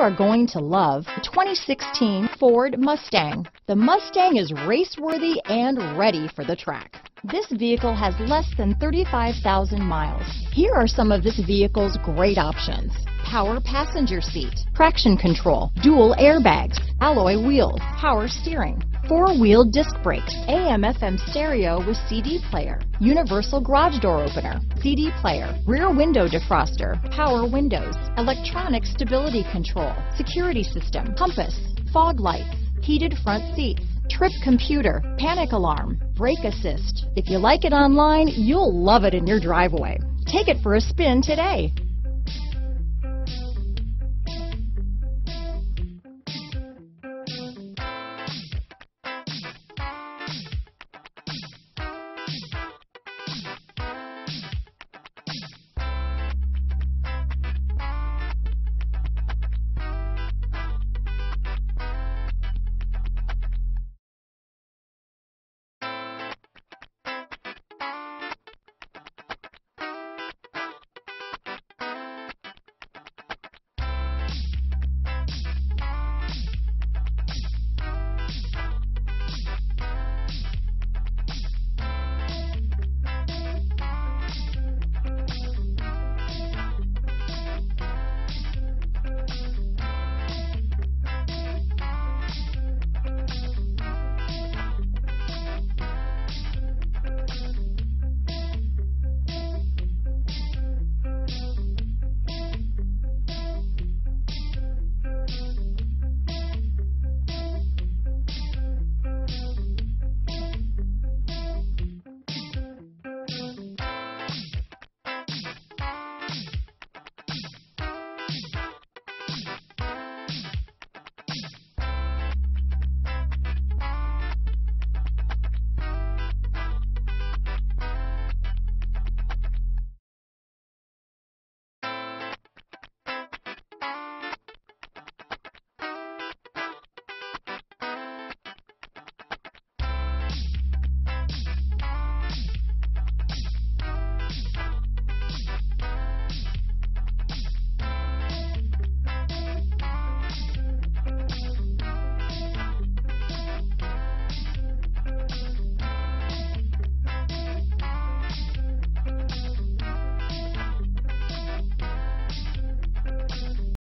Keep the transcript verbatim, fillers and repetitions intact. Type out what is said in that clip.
are going to love the twenty sixteen Ford Mustang. The Mustang is race-worthy and ready for the track. This vehicle has less than thirty-five thousand miles. Here are some of this vehicle's great options: power passenger seat, traction control, dual airbags, alloy wheels, power steering, four-wheel disc brakes, A M F M stereo with C D player, universal garage door opener, C D player, rear window defroster, power windows, electronic stability control, security system, compass, fog lights, heated front seats, trip computer, panic alarm, brake assist. If you like it online, you'll love it in your driveway. Take it for a spin today.